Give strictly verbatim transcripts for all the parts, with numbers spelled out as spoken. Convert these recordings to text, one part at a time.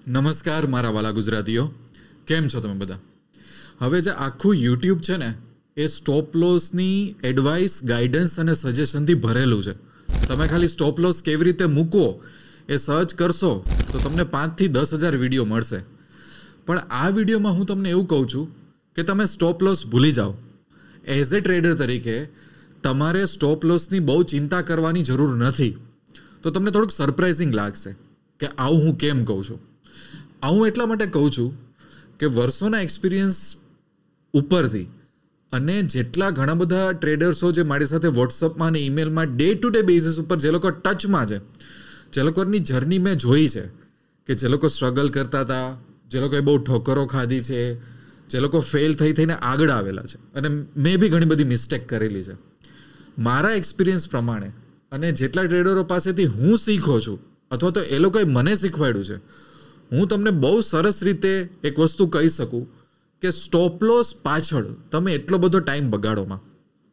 નમસ્કાર મારા વાલા ગુજરાતીઓ, કેમ છો તમે બધા? હવે જે આખું યુટ્યુબ છે ને એ સ્ટોપ લોસની એડવાઇસ, ગાઈડન્સ અને સજેશનથી ભરેલું છે. તમે ખાલી સ્ટોપ લોસ કેવી રીતે મૂકવો એ સર્ચ કરશો તો તમને પાંચથી દસ હજાર વિડીયો મળશે. પણ આ વિડીયોમાં હું તમને એવું કહું છું કે તમે સ્ટોપ લોસ ભૂલી જાઓ. એઝ એ ટ્રેડર તરીકે તમારે સ્ટોપ લોસની બહુ ચિંતા કરવાની જરૂર નથી. તો તમને થોડુંક સરપ્રાઇઝિંગ લાગશે કે આવું હું કેમ કહું છું. આવું એટલા માટે કહું છું કે વર્ષોના એક્સપિરિયન્સ ઉપરથી અને જેટલા ઘણા બધા ટ્રેડર્સો જે મારી સાથે વોટ્સઅપમાં અને ઈમેલમાં ડે ટુ ડે બેઝિસ ઉપર જે લોકો ટચમાં છે, જે લોકોની જર્ની મેં જોઈ છે, કે જે લોકો સ્ટ્રગલ કરતા હતા, જે લોકોએ બહુ ઠોકરો ખાધી છે, જે લોકો ફેલ થઈ થઈને આગળ આવેલા છે, અને મેં બી ઘણી બધી મિસ્ટેક કરેલી છે. મારા એક્સપિરિયન્સ પ્રમાણે અને જેટલા ટ્રેડરો પાસેથી હું શીખો છું અથવા તો એ લોકોએ મને શીખવાડ્યું છે, હું તમને બહુ સરસ રીતે એક વસ્તુ કહી શકું કે સ્ટોપ લોસ પાછળ તમે એટલો બધો ટાઈમ બગાડોમાં.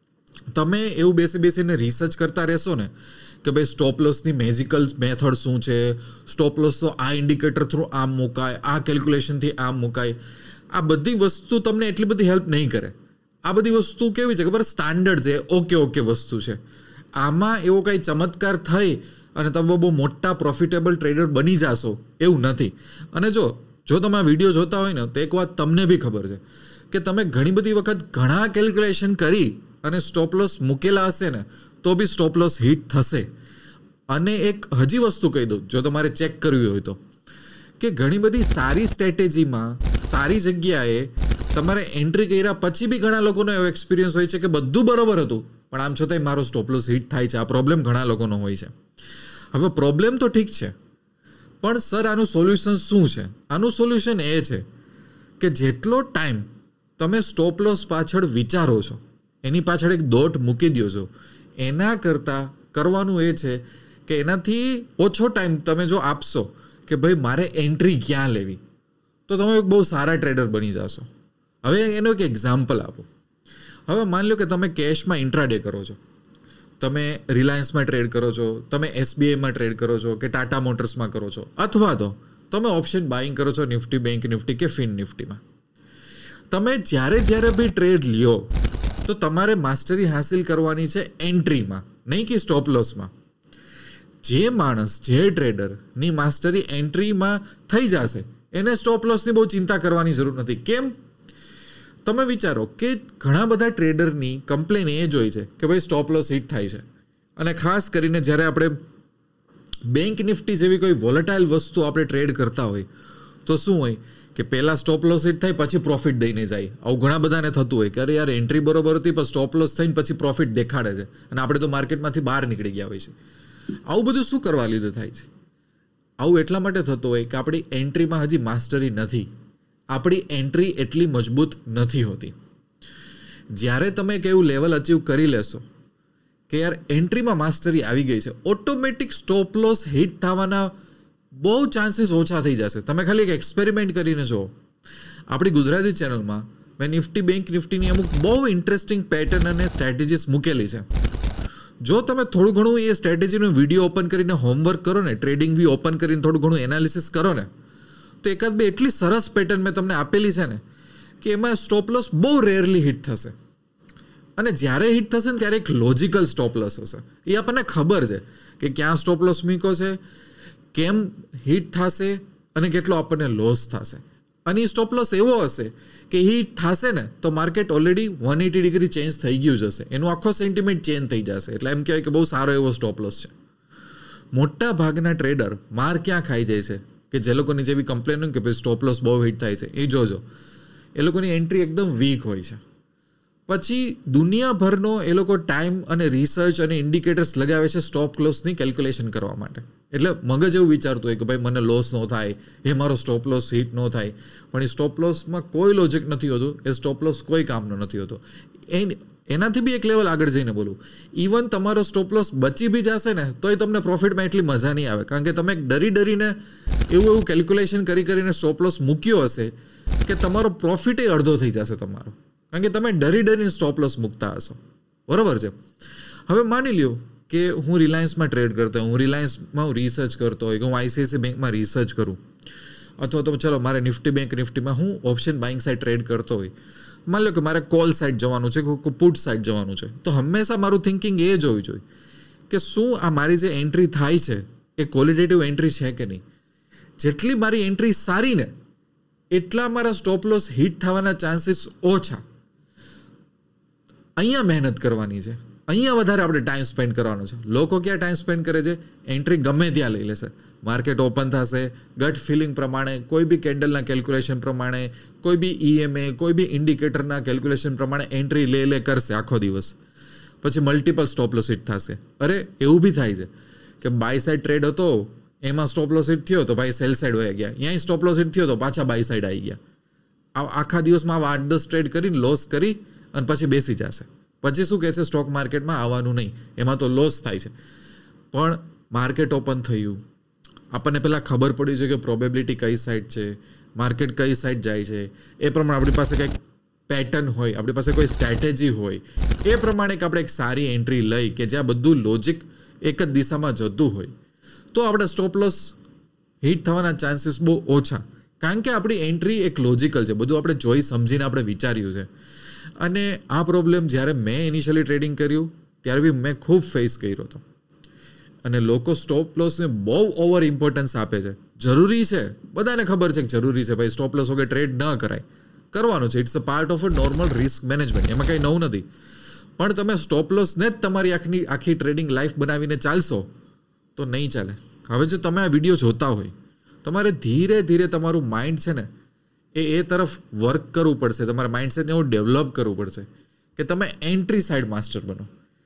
તમે એવું બેસી બેસીને રિસર્ચ કરતા રહેશો ને કે ભાઈ સ્ટોપ લોસની મેજિકલ મેથડ શું છે, સ્ટોપ લોસ તો આ ઇન્ડિકેટર થ્રુ આમ મુકાય, આ કેલ્ક્યુલેશનથી આમ મુકાય. આ બધી વસ્તુ તમને એટલી બધી હેલ્પ નહીં કરે. આ બધી વસ્તુ કેવી છે ખબર? સ્ટાન્ડર્ડ છે, ઓકે ઓકે વસ્તુ છે. આમાં એવો કંઈ ચમત્કાર થઈ અને તમે બહુ મોટા પ્રોફિટેબલ ટ્રેડર બની જશો એવું નથી. અને જો જો તમે આ વિડીયો જોતા હોય ને તો એક વાત તમને બી ખબર છે કે તમે ઘણી બધી વખત ઘણા કેલ્ક્યુલેશન કરી અને સ્ટોપ લોસ મૂકેલા હશે ને તો બી સ્ટોપ લોસ હિટ થશે. અને એક હજી વસ્તુ કહી દઉં, જો તમારે ચેક કરવી હોય તો, કે ઘણી બધી સારી સ્ટ્રેટેજીમાં સારી જગ્યાએ તમારે એન્ટ્રી કર્યા પછી બી ઘણા લોકોનો એવો એક્સપિરિયન્સ હોય છે કે બધું બરાબર હતું પણ આમ છતાંય મારો સ્ટોપ લોસ હિટ થાય છે. આ પ્રોબ્લેમ ઘણા લોકોનો હોય છે. હવે પ્રોબ્લેમ તો ઠીક છે, પણ સર આનું સોલ્યુશન શું છે? આનું સોલ્યુશન એ છે કે જેટલો ટાઈમ તમે સ્ટોપ લોસ પાછળ વિચારો છો, એની પાછળ એક દોટ મૂકી દો છો, એના કરતાં કરવાનું એ છે કે એનાથી ઓછો ટાઈમ તમે જો આપશો કે ભાઈ મારે એન્ટ્રી ક્યાં લેવી, તો તમે એક બહુ સારા ટ્રેડર બની જશો. હવે એનો એક એક્ઝામ્પલ આપો. હવે માની લો કે તમે કેશમાં ઇન્ટ્રાડે કરો છો, તમે રિલાયન્સમાં ટ્રેડ કરો છો, તમે એસબીઆઈમાં ટ્રેડ કરો છો કે ટાટા મોટર્સમાં કરો છો, અથવા તો તમે ઓપ્શન બાઇંગ કરો છો નિફ્ટી, બેંક નિફ્ટી કે ફિન નિફ્ટીમાં. તમે જ્યારે જ્યારે બી ટ્રેડ લ્યો તો તમારે માસ્ટરી હાસિલ કરવાની છે એન્ટ્રીમાં, નહીં કે સ્ટોપ લોસમાં. જે માણસ, જે ટ્રેડરની માસ્ટરી એન્ટ્રીમાં થઈ જશે એને સ્ટોપ લોસની બહુ ચિંતા કરવાની જરૂર નથી. કેમ? તમે વિચારો કે ઘણા બધા ટ્રેડરની કમ્પ્લેન એ જોઈ છે કે ભાઈ સ્ટોપ લોસ હિટ થાય છે. અને ખાસ કરીને જ્યારે આપણે બેંક નિફ્ટી જેવી કોઈ વોલેટાઇલ વસ્તુ આપણે ટ્રેડ કરતા હોય તો શું હોય કે પહેલાં સ્ટોપ લોસ હિટ થાય પછી પ્રોફિટ દઈને જાય. આવું ઘણા બધાને થતું હોય કે અરે યાર એન્ટ્રી બરોબર હતી પણ સ્ટોપ લોસ થઈને પછી પ્રોફિટ દેખાડે છે અને આપણે તો માર્કેટમાંથી બહાર નીકળી ગયા હોય છે. આવું બધું શું કરવા લીધે થાય છે? આવું એટલા માટે થતું હોય કે આપણી એન્ટ્રીમાં હજી માસ્ટરી નથી, આપણી એન્ટ્રી એટલી મજબૂત નથી હોતી. જ્યારે તમે એક એવું લેવલ અચીવ કરી લેશો કે યાર એન્ટ્રીમાં માસ્ટરી આવી ગઈ છે, ઓટોમેટિક સ્ટોપ લોસ હિટ થવાના બહુ ચાન્સીસ ઓછા થઈ જશે. તમે ખાલી એક એક્સપેરિમેન્ટ કરીને જુઓ. આપણી ગુજરાતી ચેનલમાં મેં નિફ્ટી, બેંક નિફ્ટીની અમુક બહુ ઇન્ટરેસ્ટિંગ પેટર્ન અને સ્ટ્રેટેજીસ મૂકેલી છે. જો તમે થોડું ઘણું એ સ્ટ્રેટેજીનો વિડીયો ઓપન કરીને હોમવર્ક કરો ને, ટ્રેડિંગ વ્યૂ ઓપન કરીને થોડું ઘણું એનાલિસિસ કરો ને, તો એકાદ બે એટલી સરસ પેટર્ન મેં તમને આપેલી છે ને કે એમાં સ્ટોપ લોસ બહુ રેરલી હિટ થશે. અને જ્યારે હિટ થશે ને ત્યારે એક લોજિકલ સ્ટોપ લોસ હશે. એ આપણને ખબર છે કે ક્યાં સ્ટોપ લોસ મૂક્યો છે, કેમ હિટ થશે અને કેટલો આપણને લોસ થશે. અને એ સ્ટોપ લોસ એવો હશે કે હિટ થશે ને તો market already one eighty degree change થઈ ગયું જશે, એનું આખો સેન્ટિમેન્ટ ચેન્જ થઈ જશે. એટલે એમ કહેવાય કે બહુ સારો એવો સ્ટોપ લોસ છે. મોટા ભાગના ટ્રેડર માર ક્યાં ખાઈ જાય છે કે જે લોકોની જેવી કમ્પ્લેન હોય કે ભાઈ સ્ટોપ લોસ બહુ હિટ થાય છે, એ જોજો એ લોકોની એન્ટ્રી એકદમ વીક હોય છે. પછી દુનિયાભરનો એ લોકો ટાઈમ અને રિસર્ચ અને ઇન્ડિકેટર્સ લગાવે છે સ્ટોપ લોસની કેલ્ક્યુલેશન કરવા માટે. એટલે મગજ એવું વિચારતું હોય કે ભાઈ મને લોસ ન થાય, એ મારો સ્ટોપ લોસ હિટ ન થાય. પણ એ સ્ટોપ લોસમાં કોઈ લોજિક નથી હોતું, એ સ્ટોપ લોસ કોઈ કામનો નથી હોતો. એ એનાથી બી એક લેવલ આગળ જઈને બોલું, ઇવન તમારો સ્ટોપ લોસ બચી બી જશે ને તોય તમને પ્રોફિટમાં એટલી મજા નહીં આવે, કારણ કે તમે ડરી ડરીને એવું એવું કેલ્ક્યુલેશન કરી કરીને સ્ટોપ લોસ મૂક્યો હશે કે તમારો પ્રોફિટ એ અડધો થઈ જશે તમારો, કારણ કે તમે ડરી ડરીને સ્ટોપ લોસ મૂકતા હશો. બરાબર છે? હવે માની લ્યો કે હું રિલાયન્સમાં ટ્રેડ કરતો હોય, હું રિલાયન્સમાં હું રિસર્ચ કરતો હોય, કે હું આઈસીઆઈસીઆઈ બેંકમાં રિસર્ચ કરું, અથવા તો ચલો મારે નિફ્ટી બેંક નિફ્ટીમાં હું ઓપ્શન બાઇંગ સાઇડ ટ્રેડ કરતો હોય, માની લો કે મારે કોલ સાઇડ જવાનું છે કે પુટ સાઇડ જવાનું છે, તો હંમેશા મારું થિંકિંગ એ જ હોવી જોઈએ કે શું આ મારી જે એન્ટ્રી થાય છે એ ક્વોલિટેટિવ એન્ટ્રી છે કે નહીં. જેટલી મારી એન્ટ્રી સારી ને એટલા મારા સ્ટોપ લોસ હિટ થવાના ચાન્સીસ ઓછા. અહીંયા મહેનત કરવાની છે, અહીંયા વધારે આપણે ટાઈમ સ્પેન્ડ કરવાનો છે. લોકો ક્યાં ટાઈમ સ્પેન્ડ કરે છે? એન્ટ્રી ગમે ત્યાં લઈ લેશે. માર્કેટ ઓપન થશે, ગટ ફિલિંગ પ્રમાણે, કોઈ બી કેન્ડલના કેલ્ક્યુલેશન પ્રમાણે, કોઈ બી ઈએમએ, કોઈ બી ઇન્ડિકેટરના કેલ્ક્યુલેશન પ્રમાણે એન્ટ્રી લે લે કરશે આખો દિવસ. પછી મલ્ટિપલ સ્ટોપ લોસ હિટ થશે. અરે એવું બી થાય છે કે બાય સાઇડ ટ્રેડ હતો, એમાં સ્ટોપ લોસ હિટ થયો તો ભાઈ સેલ સાઇડ વહી ગયા, અહીંયા સ્ટોપ લોસ હિટ થયો તો પાછા બાય સાઇડ આવી ગયા. આખા દિવસમાં આઠ દસ ટ્રેડ કરીને લોસ કરી અને પછી બેસી જશે. પછી શું કહેશે? સ્ટોક માર્કેટમાં આવવાનું નહીં, એમાં તો લોસ થાય છે. પણ માર્કેટ ઓપન થયું, આપણને પહેલાં ખબર પડી છે કે પ્રોબેબિલિટી કઈ સાઈડ છે, માર્કેટ કઈ સાઈડ જાય છે, એ પ્રમાણે આપણી પાસે કંઈક પેટર્ન હોય, આપણી પાસે કોઈ સ્ટ્રેટેજી હોય, એ પ્રમાણે કે આપણે એક સારી એન્ટ્રી લઈ કે જ્યાં બધું લોજિક એક જ દિશામાં જતું હોય, તો આપણે સ્ટોપ લોસ હિટ થવાના ચાન્સીસ બહુ ઓછા. કારણ કે આપણી એન્ટ્રી એક લોજિકલ છે, બધું આપણે જોઈ સમજીને આપણે વિચાર્યું છે. અને આ પ્રોબ્લેમ જ્યારે મેં ઇનિશિયલી ટ્રેડિંગ કર્યું ત્યારે બી મેં ખૂબ ફેસ કર્યો હતો. અને લોકો સ્ટોપ લોસને બહુ ઓવર ઇમ્પોર્ટન્સ આપે છે. જરૂરી છે, બધાને ખબર છે કે જરૂરી છે ભાઈ, સ્ટોપ લોસ વગર ટ્રેડ ન કરાય, કરવાનું છે. It's a part of a normal risk management, એમાં કંઈ નવું નથી. પણ તમે સ્ટોપ લોસને જ તમારી આખી આખી ટ્રેડિંગ લાઈફ બનાવીને ચાલશો તો નહીં ચાલે. હવે જો તમે આ વિડીયો જોતા હોય, તમારે ધીરે ધીરે તમારું માઇન્ડ છે ને એ એ તરફ વર્ક કરવું પડશે. તમારા માઇન્ડસેટને એવું ડેવલપ કરવું પડશે કે તમે એન્ટ્રી સાઇડ માસ્ટર બનો.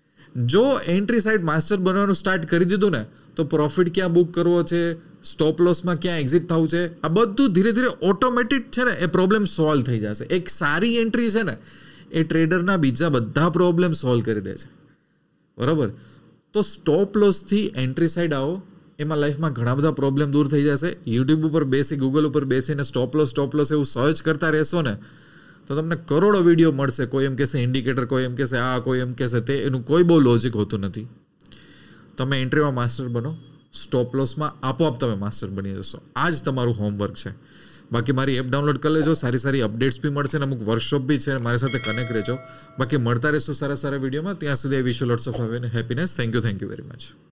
જો એન્ટ્રી સાઇડ માસ્ટર બનવાનું સ્ટાર્ટ કરી દીધું ને તો પ્રોફિટ ક્યાં બુક કરવો છે, સ્ટોપ લોસમાં ક્યાં એક્ઝિટ થવું છે, આ બધું ધીરે ધીરે ઓટોમેટિક છે ને એ પ્રોબ્લેમ સોલ્વ થઈ જશે. એક સારી એન્ટ્રી છે ને એ ટ્રેડરના બીજા બધા પ્રોબ્લેમ સોલ્વ કરી દે છે. બરાબર? તો સ્ટોપ લોસથી એન્ટ્રી સાઇડ આવો, એમાં લાઈફમાં ઘણા બધા પ્રોબ્લેમ દૂર થઈ જશે. યુટ્યુબ ઉપર બેસી, ગૂગલ ઉપર બેસીને સ્ટોપ લોસ સ્ટોપ લોસ એવું સર્ચ કરતા રહેશો ને તો તમને કરોડો વિડીયો મળશે. કોઈ એમ કહેશે ઇન્ડિકેટર, કોઈ એમ કહેશે આ, કોઈ એમ કહેશે તે. એનું કોઈ બહુ લોજિક હોતું નથી. તમે એન્ટ્રીમાં માસ્ટર બનો, સ્ટોપ લોસમાં આપોઆપ તમે માસ્ટર બની જશો. આ જ તમારું હોમવર્ક છે. બાકી મારી એપ ડાઉનલોડ કરી લેજો, સારી સારી અપડેટ્સ બી મળશે ને અમુક વર્કશોપ બી છે. મારી સાથે કનેક્ટ રહેજો. બાકી મળતા રહેશો સારા સારા વિડીયોમાં. ત્યાં સુધી I wish you lots of happiness. Thank you thank you very much.